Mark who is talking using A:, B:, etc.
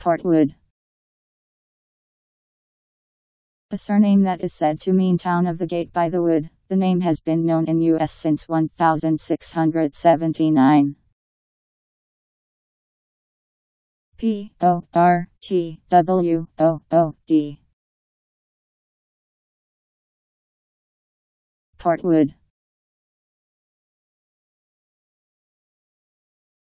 A: Portwood. A surname that is said to mean town of the gate by the wood. The name has been known in US since 1679. Portwood. Portwood.